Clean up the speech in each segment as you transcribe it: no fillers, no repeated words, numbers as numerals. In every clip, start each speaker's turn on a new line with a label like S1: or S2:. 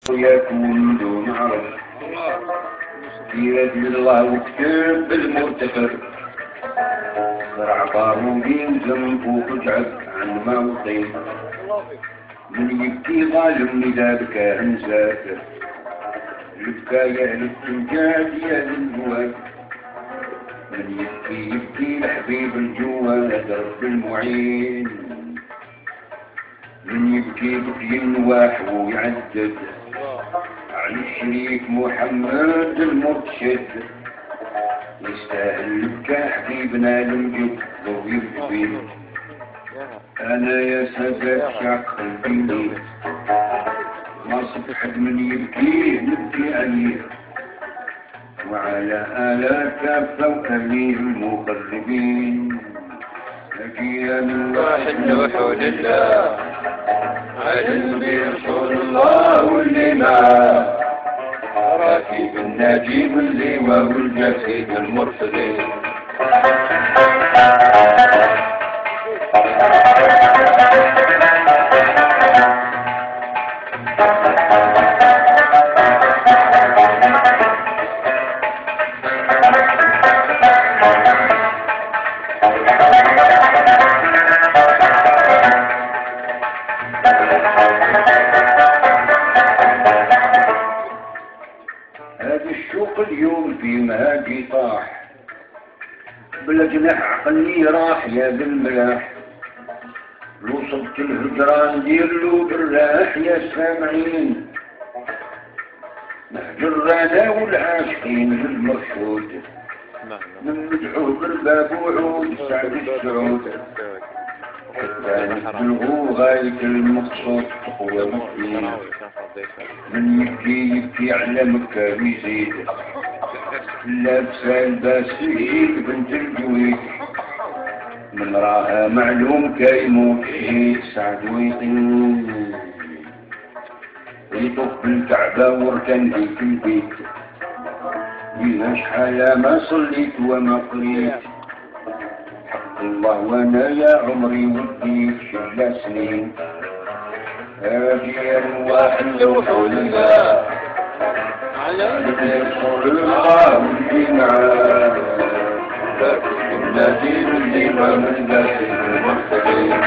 S1: يكون دون عرض في يد الله وكتب المرتفع فرع بارو ينزم فوق الجعب عن موطن من يبكي ظالم إذا بكى مسافر البكاية للتنجاد يا للجواد من يبكي لحبيب الجواد درب المعين من يبكي بكي النواح ويعدد على الشريك محمد المرشد يستاهل البكاء حبيبنا المجد لو يبكي انا يا سادات شاق قلبي ما صبحت من يبكي نبكي عليه وعلى آلاف فوق المقربين أجيال
S2: واحد وحول الله
S1: علم برسول الله واللي معاه راكب النجيب اللواء والجسيد المرسلين هذا الشوق اليوم في مهاجي طاح بلا جناح عقلي راح يا بالملاح لو صبت الهجران ديرلو بالراح يا سامعين نهجر انا والعاشقين للمرشود من مدحوه بالباب وعود سعد السعود حتى نبلغوا غاية المقصود هو مكين من يبكي على مكة ويزيد لابسة الباسيل بنت الجويد من راها معلوم كيموت سعد ويطين يطوف بالكعبة وركن في البيت إذا شحال ما صليت وما قريت حق الله وانا يا عمري وديت شل سنين أجيال واحد وحول الله على رسول الله واللي معاه النادي اللي ما من داخل المرسلين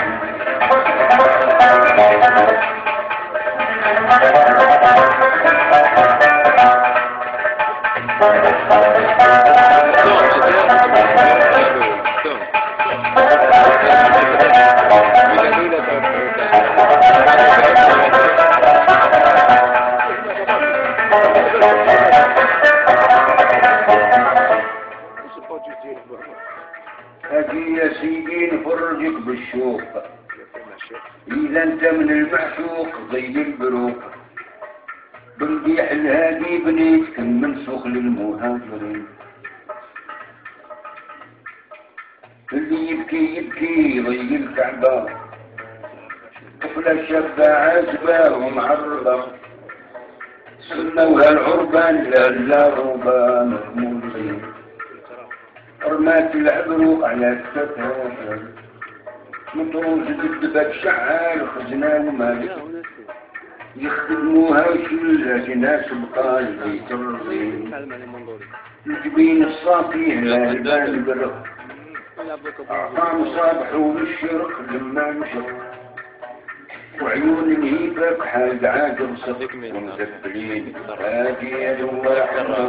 S1: أجي يا سيدي نفرجك بالشوق إذا أنت من المعشوق زي البروق بنبيح الهادي بنيتك منسوخ للمهاجرين اللي يبكي يبكي ضي الكعبة طفلة شابة عازبة ومعرضة سموها العربان لا ربا مكمولين رمات العبروق على كتفها مطروز الدبك شعال خزنا ومالك يخدموها شلة ناس بقال بيت الرزين الجبين الصافي هلال البرق أعطام صابحوا بالشرق لما نشق وعيون الهيبك حال عاجب صدق ومزبلين هادي الله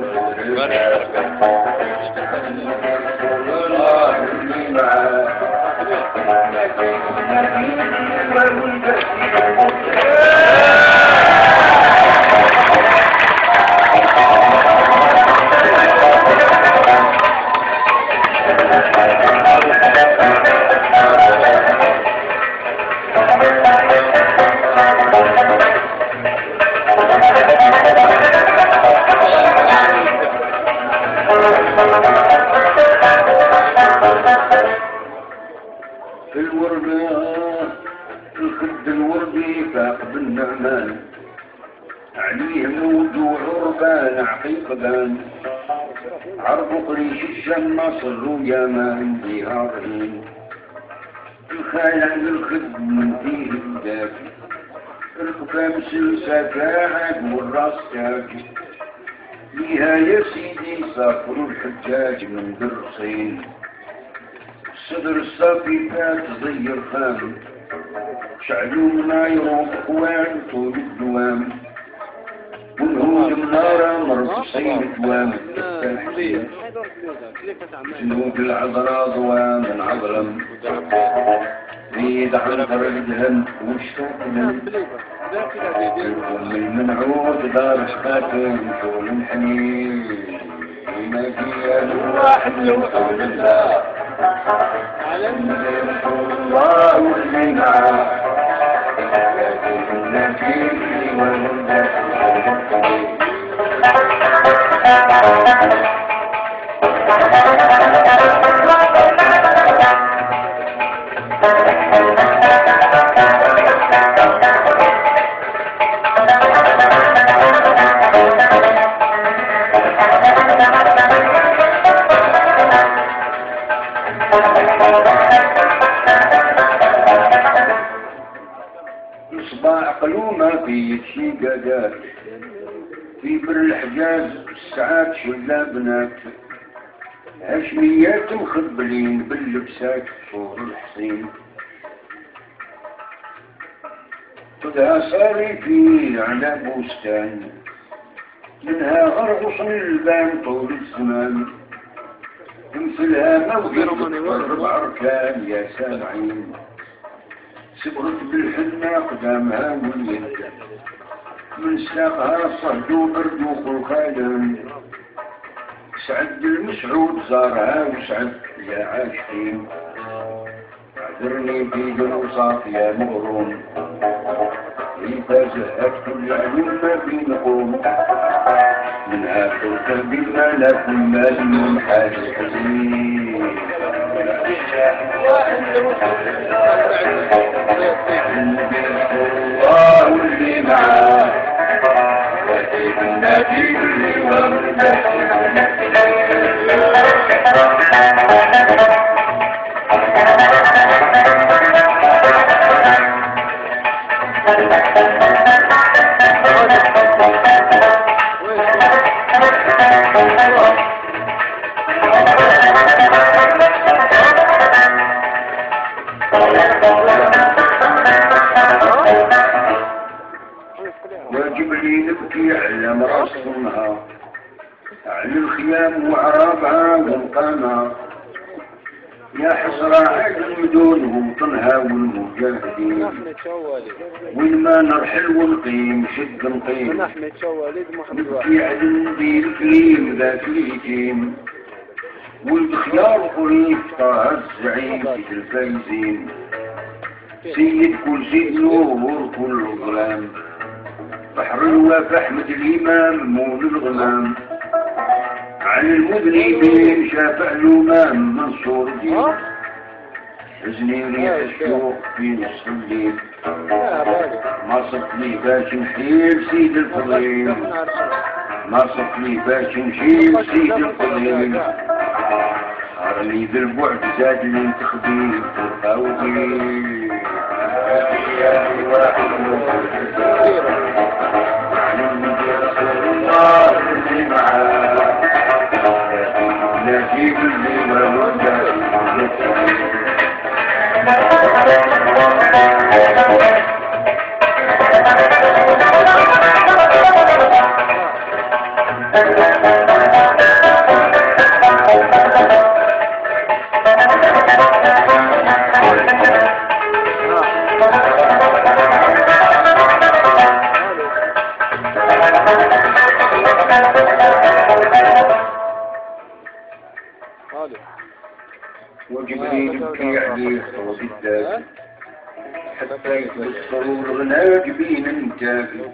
S1: الله اللي معاه الخد الوردي فاقد النعمان عليه مود وعربان عقيق بان عرض قريش الشم نصر ويامان بهارين الخال عن الخد من فيه الدافي الحكام سلسكاعد والراس تاج ليها يا سيدي سافروا الحجاج من درصين الصدر الصافي فات ضير خام شعلوا منايرو اخوان طول الدوام والهود منارة مرصين دوام جنود العذراء ضوام عظلم زيد عنتر الدهم وشتاكنا الأم المنعود دار شتاكن شغل الحنين مجيال واحد من حول الله على النبي رسول الله واللي معاه النبي والهدى صباح قلومة في شي قدات في بر الحجاز الساعات شلا بنات هاشميات مخبلين باللبسات فوق الحصين خدها صاري في على بوستان منها غرغص البان طول الزمان مثلها موجود الربع أركان يا سامعين سبغت بالحنة قدامها واليد من ساقها صهد وبرد وخلخال سعد المسعود زارها وسعد يا عاشقين اعذرني في جلوصات يا مغروم إذا زهت كل علوم ما في نقوم منها تركب بما مال من حاج حزين الله اللي معاه النبي اللي ورده واجب لي نبكي على مرصنها على الخيام وعرابها والقمر يا حسرة على المدن وطنها والمجاهدين وين ما نرحل ونقيم شد نقيم نبكي على النبي الكريم ذاك اليتيم والخيار قريب طه الزعيم سيد الفايزين سيد كل سيد نور كل ظلام بحر الوفا احمد الامام مول الغمام عن المذنبين شافع الامام منصور الدين حزني ريح الشوق في نص الليل ما صدت لي باش نحيل سيد الفضيل ما صدت لي باش نشيل سيد الفضيل ارمي بالبعد زاد لي تخبيل فرقاوي يا واحد رسول الله اللي معاه نجيب اللي ورده وجبريل يبكي عليه صوت الذات حتى يتبصروا الغناج بين النتاج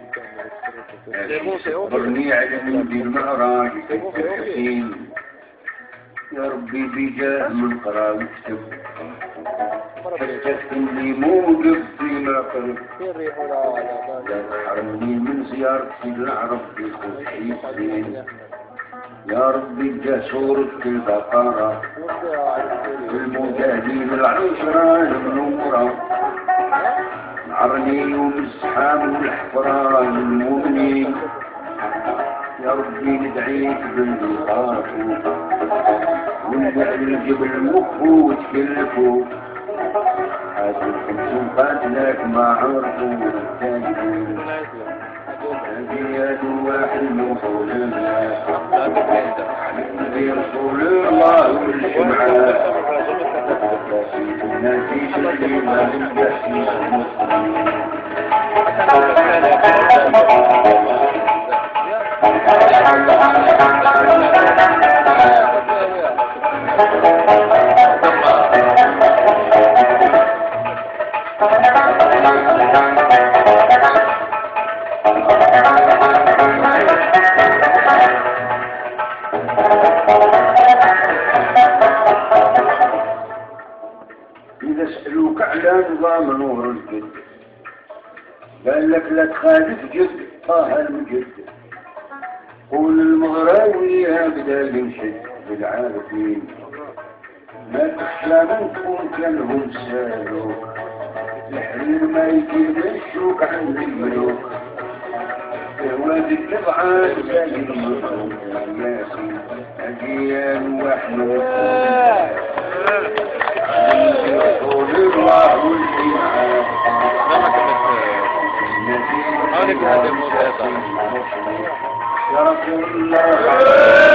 S1: صبرني على مندي المعراج كيف الحسين يا ربي بجاه من قرا واكتب حتى تكوني موقف فيما قلب لا تحرمني من زيارة سيد العرب في خوفي الزين يا ربي بجاه صورة البقرة المجاهدين العشرة المنورة عرني ومسحام والحفران المؤمنين يا ربي ندعيك باللقاء ونبع الجبل مخو وتكلفو حاسبكم سلطاتك ما عرفوا التاجرين هدية واحد من رسول الله نبي رسول الله والجمعة نسيت الكلمة للبحث إذا سألوك على نظام نور الجد قال لك لا تخالف جد طه المجد قول المغراوي هكذا ينشد بالعارفين ما تخشى من تكون كانهم سالوك الحرير ما يجيب الشوك عن الملوك وادي القطعة زي المطعم ياسين أجيال وحمد رسول الله والجمعة
S2: هذا الموضوع
S1: يا رسول الله